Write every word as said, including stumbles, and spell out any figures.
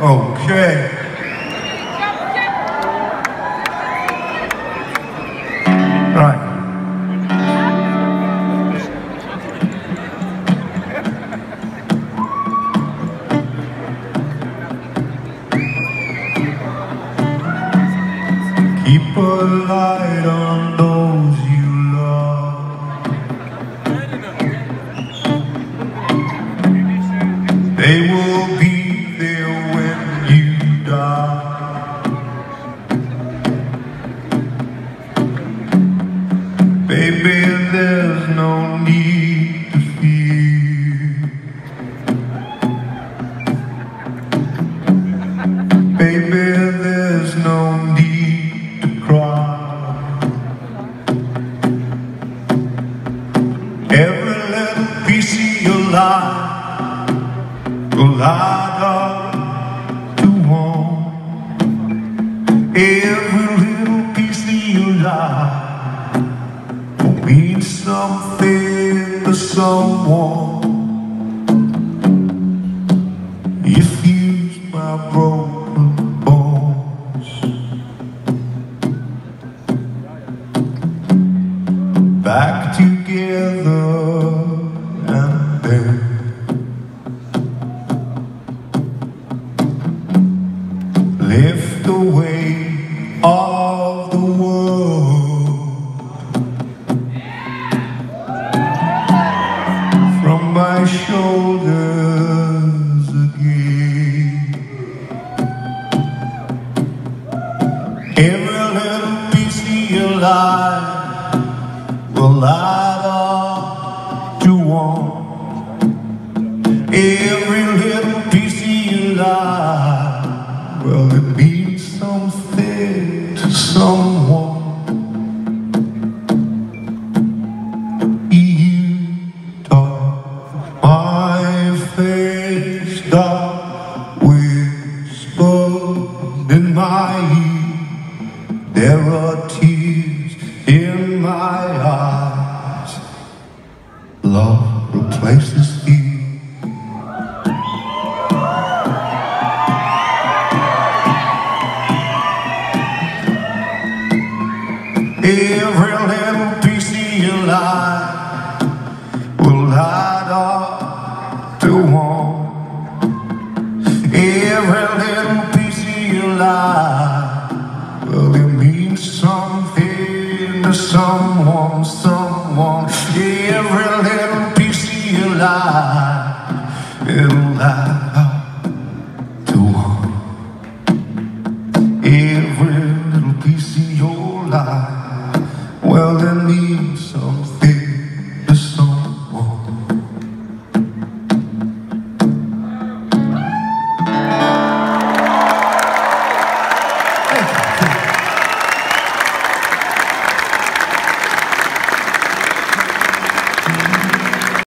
Okay. Right. Keep a light on those you love. They will be there when you die. Baby, there's no need to fear. Baby, there's no need to cry. Every little piece of your life will light up to one. Every little piece of your life will mean something to someone. You fuse my broken bones back together, and then lift the weight of the world from my shoulders again. Every little piece of your life will light up to one. Every little piece of your life, well, it means something to someone. You touch my face, dark whispered in my ear. There are tears in my eyes. Love replaces fear. Every